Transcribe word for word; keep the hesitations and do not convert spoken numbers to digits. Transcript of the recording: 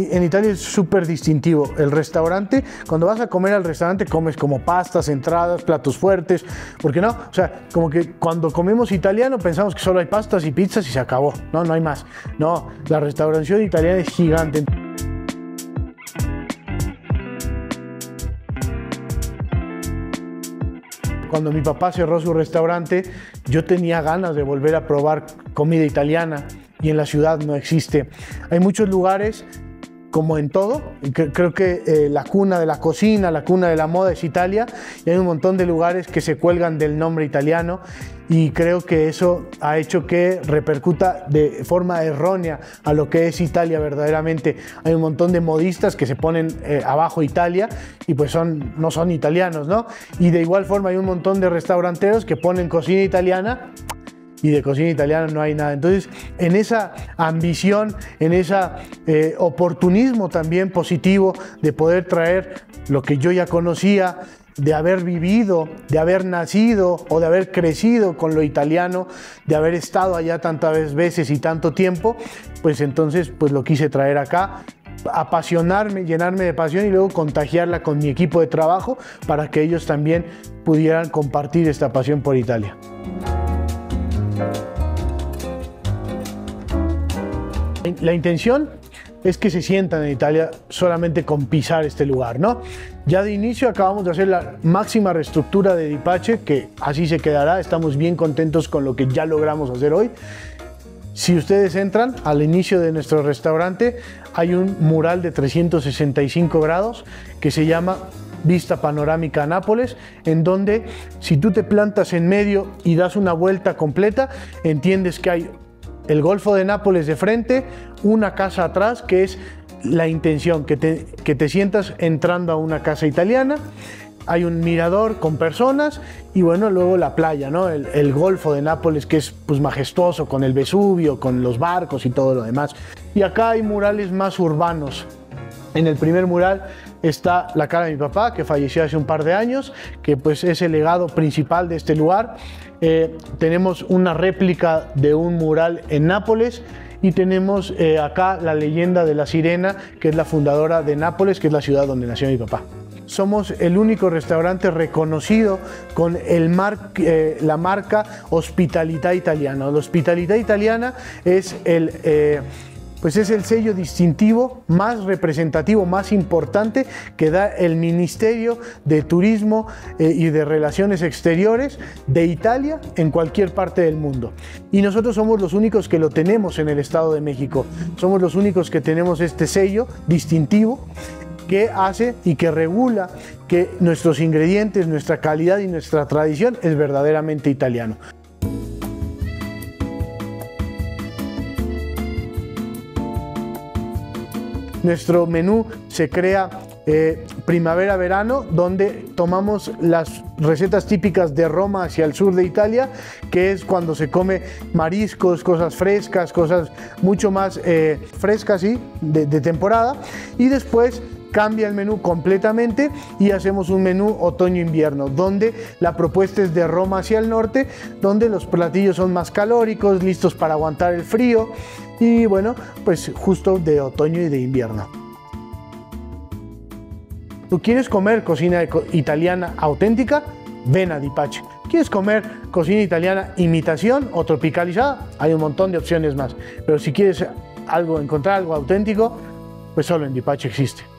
En Italia es súper distintivo. El restaurante, cuando vas a comer al restaurante, comes como pastas, entradas, platos fuertes. ¿Por qué no? O sea, como que cuando comemos italiano pensamos que solo hay pastas y pizzas y se acabó. No, no hay más. No, la restauración italiana es gigante. Cuando mi papá cerró su restaurante, yo tenía ganas de volver a probar comida italiana y en la ciudad no existe. Hay muchos lugares, como en todo, creo que eh, la cuna de la cocina, la cuna de la moda es Italia, y hay un montón de lugares que se cuelgan del nombre italiano, y creo que eso ha hecho que repercuta de forma errónea a lo que es Italia verdaderamente. Hay un montón de modistas que se ponen eh, abajo Italia y pues son, no son italianos, ¿no? Y de igual forma hay un montón de restauranteros que ponen cocina italiana y de cocina italiana no hay nada. Entonces, en esa ambición, en ese eh, oportunismo también positivo de poder traer lo que yo ya conocía, de haber vivido, de haber nacido o de haber crecido con lo italiano, de haber estado allá tantas veces y tanto tiempo, pues entonces pues lo quise traer acá, apasionarme, llenarme de pasión y luego contagiarla con mi equipo de trabajo para que ellos también pudieran compartir esta pasión por Italia. La intención es que se sientan en Italia solamente con pisar este lugar, ¿no? Ya de inicio acabamos de hacer la máxima reestructura de Dipace, que así se quedará. Estamos bien contentos con lo que ya logramos hacer hoy. Si ustedes entran al inicio de nuestro restaurante, hay un mural de trescientos sesenta y cinco grados que se llama Vista Panorámica a Nápoles, en donde si tú te plantas en medio y das una vuelta completa, entiendes que hay el Golfo de Nápoles de frente, una casa atrás, que es la intención, que te, que te sientas entrando a una casa italiana. Hay un mirador con personas y bueno, luego la playa, ¿no? El, el Golfo de Nápoles, que es pues majestuoso, con el Vesubio, con los barcos y todo lo demás. Y acá hay murales más urbanos. En el primer mural está la cara de mi papá, que falleció hace un par de años, que pues es el legado principal de este lugar. Eh, tenemos una réplica de un mural en Nápoles y tenemos eh, acá la leyenda de la sirena, que es la fundadora de Nápoles, que es la ciudad donde nació mi papá. Somos el único restaurante reconocido con el mar, eh, la marca Ospitalità Italiana. La Ospitalità Italiana es el... Eh, pues es el sello distintivo más representativo, más importante que da el Ministerio de Turismo eh, y de Relaciones Exteriores de Italia en cualquier parte del mundo. Y nosotros somos los únicos que lo tenemos en el Estado de México. Somos los únicos que tenemos este sello distintivo que hace y que regula que nuestros ingredientes, nuestra calidad y nuestra tradición es verdaderamente italiano. Nuestro menú se crea eh, primavera-verano, donde tomamos las recetas típicas de Roma hacia el sur de Italia, que es cuando se come mariscos, cosas frescas, cosas mucho más eh, frescas, ¿sí? de, de temporada, y después cambia el menú completamente y hacemos un menú otoño-invierno, donde la propuesta es de Roma hacia el norte, donde los platillos son más calóricos, listos para aguantar el frío, y bueno, pues justo de otoño y de invierno. ¿Tú quieres comer cocina italiana auténtica? Ven a Dipace. ¿Quieres comer cocina italiana imitación o tropicalizada? Hay un montón de opciones más, pero si quieres algo, encontrar algo auténtico, pues solo en Dipace existe.